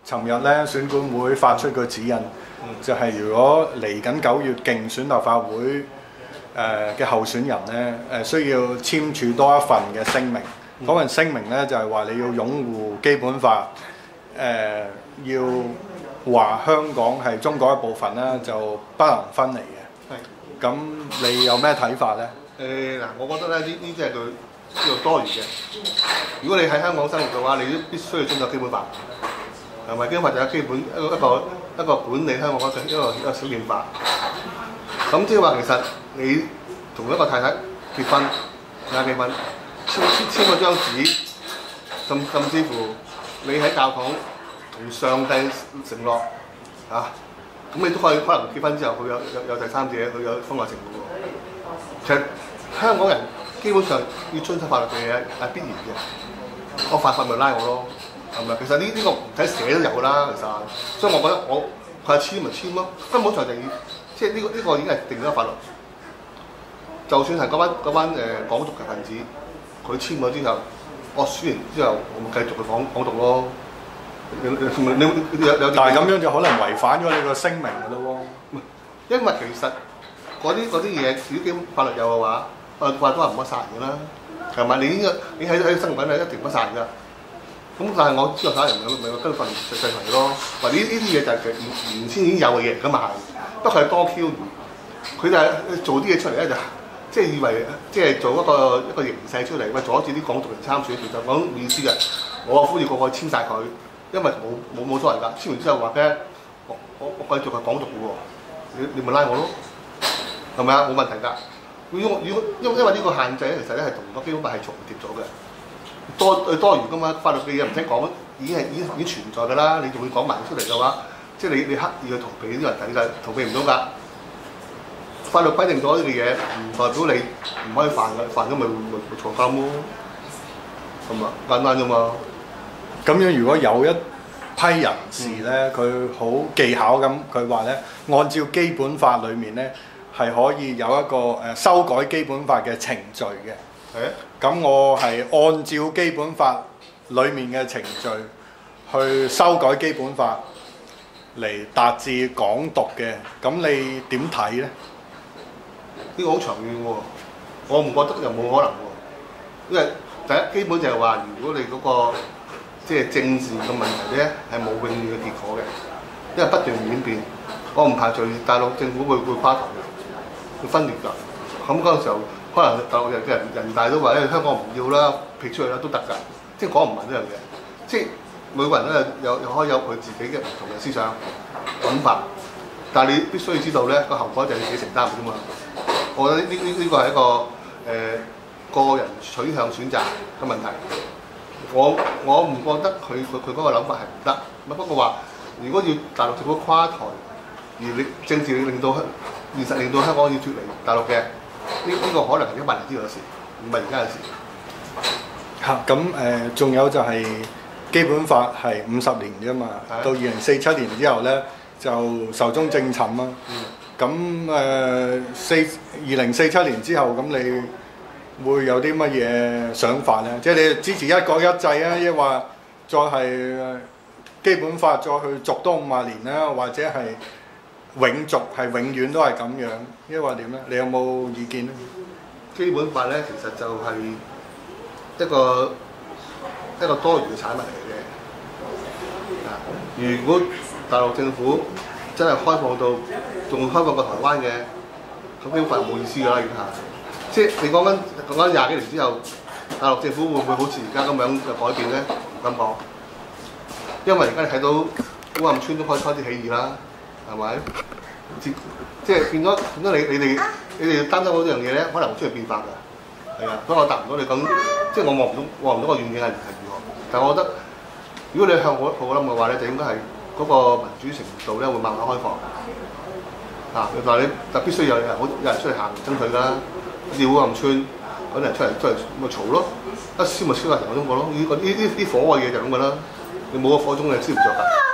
尋日咧選管會發出個指引，就係如果嚟緊9月競選立法會嘅候選人咧，需要簽署多一份嘅聲明。嗰份聲明咧就係話你要擁護基本法，要話香港係中國一部分啦，就不能分離嘅。咁你有咩睇法咧？ 嗱，我覺得咧呢啲係佢叫做多餘嘅。如果你喺香港生活嘅話，你都必須要遵守基本法。係咪基本法就係基本一個管理香港嘅一個小憲法？咁即係話其實你同一個太太結婚，20幾婚，簽嗰張紙，甚至乎你喺教堂同上帝承諾啊，咁你都可以可能結婚之後佢有第三者，佢有婚外情嘅喎。其實香港人基本上要遵守法律嘅嘢係必然嘅，我犯法咪拉我咯。係咪？其實呢個唔使寫都有啦，其實，所以我覺得佢係簽咪簽咯，根本上就要，即係呢個已經係定咗法律。就算係嗰班港獨嘅分子，佢簽咗之後，我輸完之後，我咪繼續去港獨咯。 但係咁樣就可能違反咗你個聲明㗎咯喎。 因為其實嗰啲嘢，如果基本法律有嘅話，法律都係唔可以殺人㗎啦，係咪？你喺生活緊係一定唔可以殺人㗎。咁但係我知道打人咪跟法律制裁咯，或者呢啲嘢就係原先已經有嘅嘢，咁啊係，不過係多 Q 佢就係做啲嘢出嚟咧，就即係以為即係做一個形勢出嚟，喂阻止啲港獨人參選，其實我冇意思嘅。我呼籲個個簽晒佢，因為冇所謂㗎。簽完之後話咧，我繼續係港獨嘅喎，你咪拉我咯，係咪啊？冇問題㗎。因為呢個限制咧，其實咧係同個基本法係重疊咗嘅。多餘噶嘛，法律嘅嘢唔使講，已經存在㗎啦。你仲會講埋出嚟嘅話，即係你刻意去逃避啲人睇㗎，逃避唔到㗎。法律規定咗呢個嘢，唔代表你唔可以犯㗎，犯咗咪坐監咯，咁啊簡單啫嘛。 咁樣如果有一批人士咧，佢好技巧咁，佢話咧，按照基本法裡面咧係可以有一個修改基本法嘅程序嘅。咁我係按照基本法裡面嘅程序去修改基本法嚟達至港獨嘅，咁你點睇呢？ 呢個好長遠喎，我唔覺得又冇可能喎，因為第一基本就係話，如果你嗰個即係政治嘅問題咧係冇永遠嘅結果嘅，因為不斷演變，我唔排除大陸政府會垮台嘅，會分裂㗎，咁嗰陣時候。可能大陸人大都話香港唔要啦，撇出去啦都得㗎，即係講唔埋呢樣嘢。即係每個人咧又可以有佢自己嘅唔同嘅思想諗法，但係你必須要知道咧個後果就係你自己承擔㗎嘛。我覺得呢個係一個個人取向選擇嘅問題。我唔覺得佢嗰個諗法係唔得，不過話如果要大陸政府垮台，而你政治令到現實令到香港要脫離大陸嘅。呢個可能係100年之後嘅事，唔係而家嘅事。 咁仲有就係基本法係50年啫嘛，到2047年之後咧就壽終正寢啦。咁2047年之後，咁你會有啲乜嘢想法咧？即係你支持一國一制啊，抑或再係基本法再去續多50年啦，或者係？永續係永遠都係咁樣，抑或點咧？你有冇意見咧？ 基本法咧，其實就係一個多餘嘅產物嚟嘅。如果大陸政府真係開放到，仲開放過台灣嘅，咁基本法冇意思㗎啦，已經係。即係你講緊20幾年之後，大陸政府會唔會好似而家咁樣嘅改變咧？唔敢講，因為而家你睇到烏坎村都開啲起義啦。係咪？即係變咗你哋擔心嗰樣嘢咧，可能會出現變化㗎。係啊，所以我答唔到你咁，即係我望唔到個遠景係如何。但係我覺得，如果你向好諗嘅話咧，就應該係嗰個民主程度咧會慢慢開放。但係你必須有人出嚟行爭取㗎啦。好似烏坎村嗰啲人出嚟咪嘈咯，一燒咪燒曬成個中國咯。呢啲火嘅嘢就咁㗎啦。你冇個火種你燒唔着㗎。